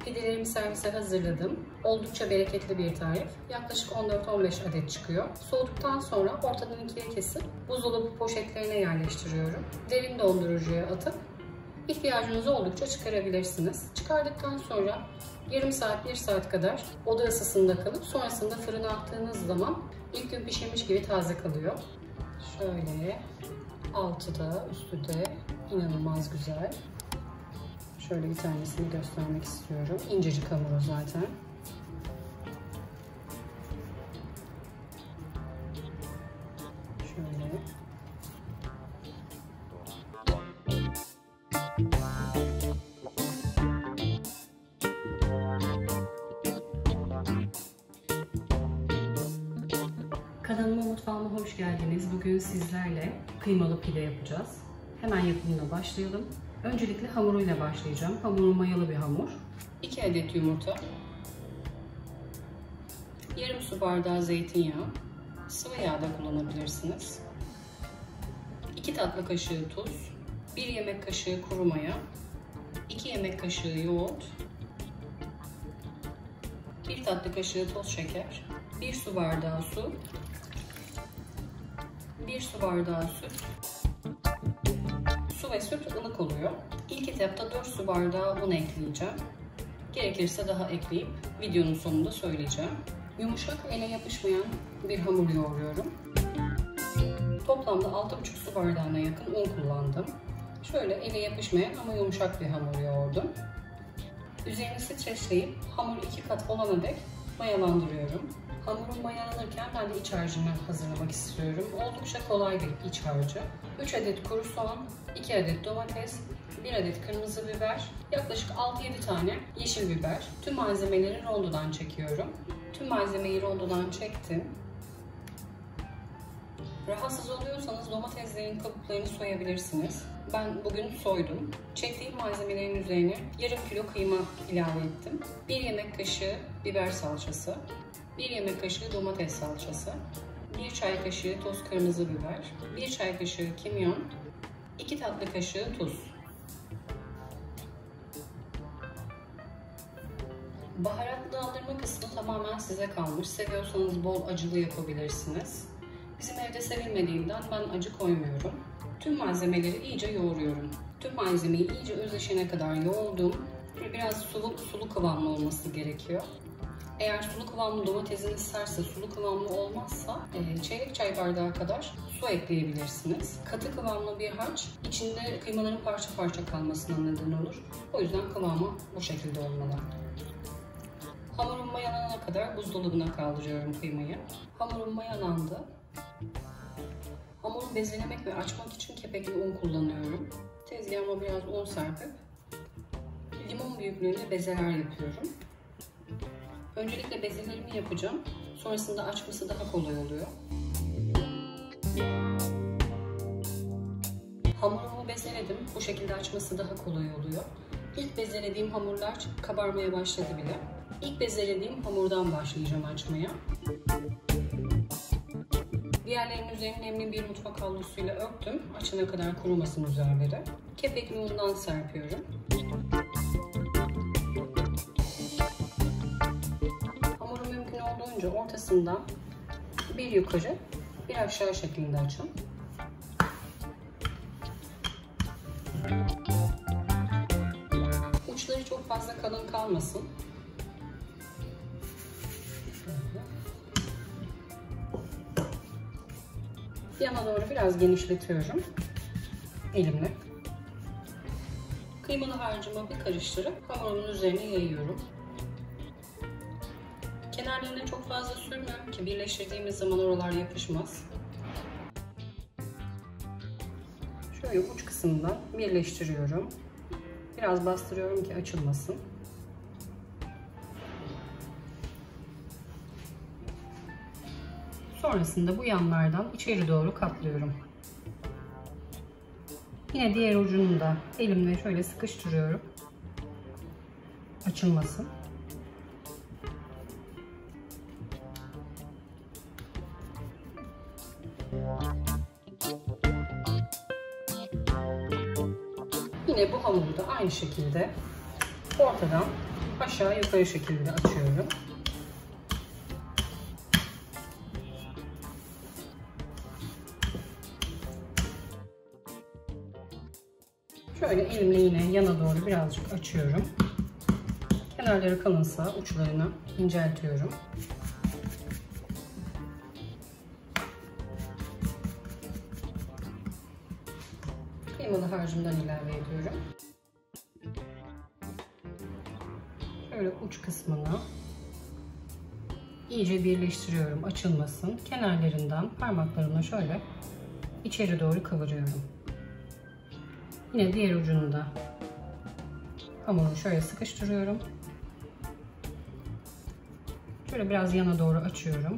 Pidelerimi servise hazırladım. Oldukça bereketli bir tarif. Yaklaşık 14-15 adet çıkıyor. Soğuduktan sonra ortadan ikiye kesip buzdolabı poşetlerine yerleştiriyorum. Derin dondurucuya atıp ihtiyacınız oldukça çıkarabilirsiniz. Çıkardıktan sonra yarım saat, 1 saat kadar oda ısısında kalıp sonrasında fırına attığınız zaman ilk gün pişirmiş gibi taze kalıyor. Şöyle altı da üstü de inanılmaz güzel. Şöyle bir tanesini göstermek istiyorum. İncecik hamuru zaten. Şöyle. Kanalıma, mutfağıma hoş geldiniz. Bugün sizlerle kıymalı pide yapacağız. Hemen yapımına başlayalım. Öncelikle hamuruyla başlayacağım. Hamurum mayalı bir hamur. 2 adet yumurta, yarım su bardağı zeytinyağı, sıvı yağ da kullanabilirsiniz. 2 tatlı kaşığı tuz, 1 yemek kaşığı kuru maya, 2 yemek kaşığı yoğurt, 1 tatlı kaşığı toz şeker, 1 su bardağı su, 1 su bardağı süt. Su ve süt ılık oluyor. İlk etapta 4 su bardağı un ekleyeceğim. Gerekirse daha ekleyip videonun sonunda söyleyeceğim. Yumuşak, ele yapışmayan bir hamur yoğuruyorum. Toplamda 6,5 su bardağına yakın un kullandım. Şöyle ele yapışmayan ama yumuşak bir hamur yoğurdum. Üzerini streçleyip hamur 2 kat olana dek mayalandırıyorum. Hamurum mayalanırken ben de iç harcını hazırlamak istiyorum. Oldukça kolay bir iç harcı. 3 adet kuru soğan, 2 adet domates, 1 adet kırmızı biber, yaklaşık 6-7 tane yeşil biber. Tüm malzemeleri rondodan çekiyorum. Tüm malzemeyi rondodan çektim. Rahatsız oluyorsanız domateslerin kabuklarını soyabilirsiniz. Ben bugün soydum. Çektiğim malzemelerin üzerine yarım kilo kıyma ilave ettim. 1 yemek kaşığı biber salçası, 1 yemek kaşığı domates salçası, 1 çay kaşığı toz kırmızı biber, 1 çay kaşığı kimyon, 2 tatlı kaşığı tuz. Baharatlandırma kısmı tamamen size kalmış. Seviyorsanız bol acılı yapabilirsiniz. Bizim evde sevilmediğinden ben acı koymuyorum. Tüm malzemeleri iyice yoğuruyorum. Tüm malzemeyi iyice özleşene kadar yoğurdum. Biraz sulu kıvamlı olması gerekiyor. Eğer sulu kıvamlı domatesiniz serse, sulu kıvamlı olmazsa çeyrek çay bardağı kadar su ekleyebilirsiniz. Katı kıvamlı bir harç içinde kıymaların parça parça kalmasına neden olur. O yüzden kıvamı bu şekilde olmalı. Hamurum mayalanana kadar buzdolabına kaldırıyorum kıymayı. Hamurum mayalandı. Hamuru bezelemek ve açmak için kepekli un kullanıyorum. Tezgahıma biraz un serpip limon büyüklüğünde bezeler yapıyorum. Öncelikle bezelerimi yapacağım. Sonrasında açması daha kolay oluyor. Hamurumu bezeledim. Bu şekilde açması daha kolay oluyor. İlk bezelediğim hamurlar kabarmaya başladı bile. İlk bezelediğim hamurdan başlayacağım açmaya. Diğerlerinin üzerini nemli bir mutfak havlusuyla örttüm. Açana kadar kurumasın üzerleri. Kepekli undan serpiyorum. Hamuru mümkün olduğunca ortasından bir yukarı, bir aşağı şeklinde açın. Uçları çok fazla kalın kalmasın. Yana doğru biraz genişletiyorum elimle. Kıymalı harcımı bir karıştırıp hamurumun üzerine yayıyorum. Kenarlarına çok fazla sürmüyorum ki birleştirdiğimiz zaman oralar yapışmaz. Şöyle uç kısmından birleştiriyorum. Biraz bastırıyorum ki açılmasın. Sonrasında bu yanlardan içeri doğru katlıyorum. Yine diğer ucunu da elimle şöyle sıkıştırıyorum. Açılmasın. Yine bu hamuru da aynı şekilde ortadan aşağı yukarı şekilde açıyorum. Şöyle elimle yine yana doğru birazcık açıyorum. Kenarları kalınsa uçlarını inceltiyorum. Kıymalı harcımdan ilave ediyorum. Şöyle uç kısmını iyice birleştiriyorum, açılmasın. Kenarlarından parmaklarımla şöyle içeri doğru kıvırıyorum. Yine diğer ucunu da hamuru şöyle sıkıştırıyorum. Şöyle biraz yana doğru açıyorum.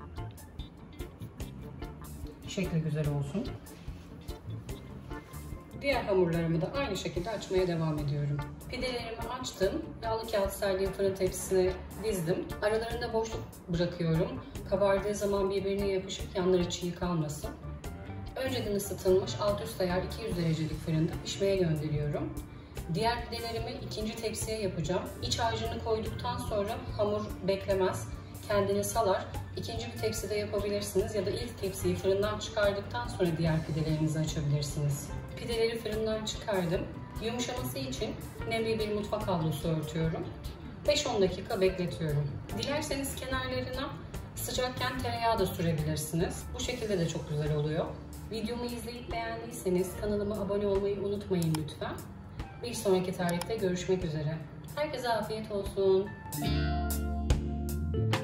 Şekli güzel olsun. Diğer hamurlarımı da aynı şekilde açmaya devam ediyorum. Pidelerimi açtım. Yağlı kağıt serdiğim fırın tepsisine dizdim. Aralarında boşluk bırakıyorum. Kabardığı zaman birbirine yapışıp yanları çiğ kalmasın. Önceden ısıtılmış alt üst ayar 200 derecelik fırında pişmeye gönderiyorum. Diğer pidelerimi ikinci tepsiye yapacağım. İç harcını koyduktan sonra hamur beklemez, kendini salar. İkinci bir tepside yapabilirsiniz ya da ilk tepsiyi fırından çıkardıktan sonra diğer pidelerinizi açabilirsiniz. Pideleri fırından çıkardım. Yumuşaması için nemli bir mutfak havlusu örtüyorum. 5-10 dakika bekletiyorum. Dilerseniz kenarlarına sıcakken tereyağı da sürebilirsiniz. Bu şekilde de çok güzel oluyor. Videomu izleyip beğendiyseniz kanalıma abone olmayı unutmayın lütfen. Bir sonraki tarihte görüşmek üzere. Herkese afiyet olsun.